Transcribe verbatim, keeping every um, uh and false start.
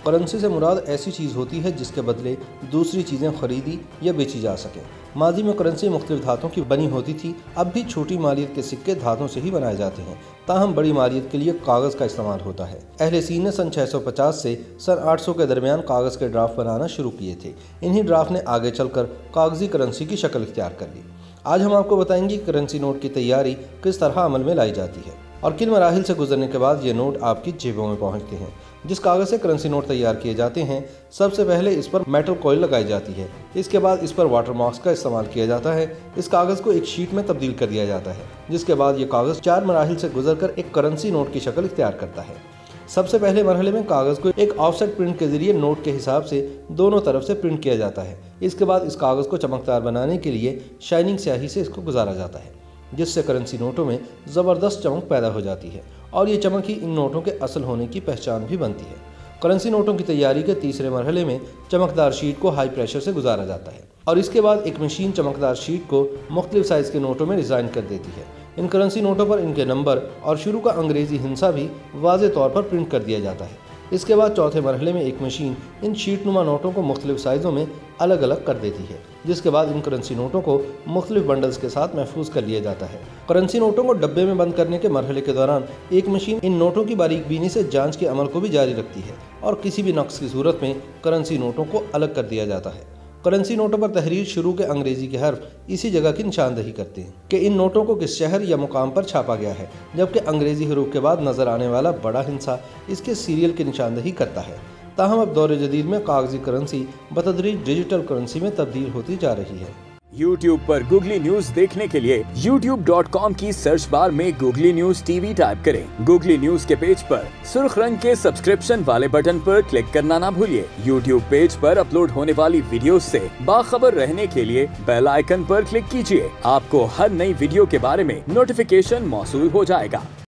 Currency से मुराद ऐसी चीज़ होती है जिसके बदले दूसरी चीज़ें खरीदी या बेची जा सकें। माजी में करेंसी मुख्तलिफ धातों की बनी होती थी, अब भी छोटी मालियत के सिक्के धातों से ही बनाए जाते हैं, ताहम बड़ी मालियत के लिए कागज़ का इस्तेमाल होता है। अहले सीन ने सन छह सौ पचास से सन आठ सौ के दरमियान कागज़ के ड्राफ्ट बनाना शुरू किए थे। इन्हीं ड्राफ्ट ने आगे चलकर कागजी करेंसी की शक्ल इख्तियार कर ली। आज हम आपको बताएंगे करेंसी नोट की तैयारी किस तरह अमल में लाई जाती है और किन मराहिल से गुजरने के बाद ये नोट आपकी जेबों में पहुंचते हैं। जिस कागज़ से करेंसी नोट तैयार किए जाते हैं, सबसे पहले इस पर मेटल कॉइल लगाई जाती है। इसके बाद इस पर वाटर मार्क्स का इस्तेमाल किया जाता है। इस कागज़ को एक शीट में तब्दील कर दिया जाता है, जिसके बाद ये कागज़ चार मराहिल से गुजरकर एक करेंसी नोट की शक्ल इख्तियार करता है। सबसे पहले मरहले में कागज़ को एक ऑफसेट प्रिंट के जरिए नोट के हिसाब से दोनों तरफ से प्रिंट किया जाता है। इसके बाद इस कागज़ को चमकदार बनाने के लिए शाइनिंग स्याही से इसको गुजारा जाता है, जिससे करेंसी नोटों में ज़बरदस्त चमक पैदा हो जाती है और ये चमक ही इन नोटों के असल होने की पहचान भी बनती है। करेंसी नोटों की तैयारी के तीसरे मरहले में चमकदार शीट को हाई प्रेशर से गुजारा जाता है और इसके बाद एक मशीन चमकदार शीट को मुख्तलिफ साइज़ के नोटों में डिज़ाइन कर देती है। इन करेंसी नोटों पर इनके नंबर और शुरू का अंग्रेज़ी हिंसा भी वाज़े तौर पर प्रिंट कर दिया जाता है। इसके बाद चौथे मरहले में एक मशीन इन शीटनुमा नोटों को मुख्तलिफ साइज़ों में अलग अलग कर देती है, जिसके बाद इन करेंसी नोटों को मुख्तलिफ बंडल्स के साथ महफूज कर लिया जाता है। करेंसी नोटों को डब्बे में बंद करने के मरहले के दौरान एक मशीन इन नोटों की बारीक बीनी से जांच के अमल को भी जारी रखती है और किसी भी नक्स की सूरत में करेंसी नोटों को अलग कर दिया जाता है। करेंसी नोटों पर तहरीर शुरू के अंग्रेज़ी के हर्फ इसी जगह की निशानदही करते हैं कि इन नोटों को किस शहर या मुकाम पर छापा गया है, जबकि अंग्रेज़ी हरूफ के बाद नज़र आने वाला बड़ा हिंसा इसके सीरियल की निशानदही करता है। ताहम अब दौर जदीद में कागजी करेंसी बतदरीज डिजिटल करेंसी में तब्दील होती जा रही है। यूट्यूब पर गूगली न्यूज देखने के लिए यूट्यूब डॉट कॉम की सर्च बार में गूगली न्यूज टीवी टाइप करें। गूगली न्यूज के पेज पर सुर्ख रंग के सब्सक्रिप्शन वाले बटन पर क्लिक करना ना भूलिए। यूट्यूब पेज पर अपलोड होने वाली वीडियो से बाखबर रहने के लिए बेल आइकन पर क्लिक कीजिए। आपको हर नई वीडियो के बारे में नोटिफिकेशन मौसूल हो जाएगा।